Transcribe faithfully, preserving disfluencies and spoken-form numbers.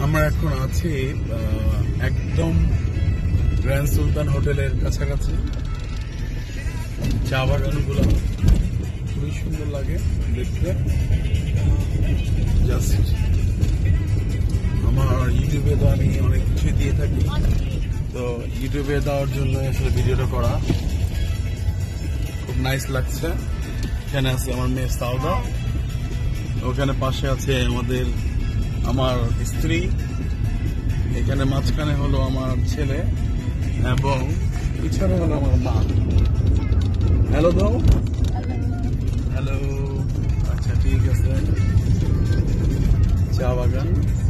আমরা এখন আছি একদম গ্র্যান্ড সুলতান হোটেলের কাছাকাছি। চা বাগানগুলো খুবই সুন্দর লাগে দেখতে। জাস্ট আমার ইউটিউবে তো আমি অনেক কিছু দিয়ে থাকি, তো ইউটিউবে দেওয়ার জন্য আসলে ভিডিওটা করা। খুব নাইস লাগছে। এখানে আছে আমার মেয়ে সাউদা, ওখানে পাশে আছে আমাদের আমার স্ত্রী, এখানে মাঝখানে হলো আমার ছেলে এবং পিছনে হলো আমার মা। হ্যালো দাও। হ্যালো। আচ্ছা ঠিক আছে। চা বাগান।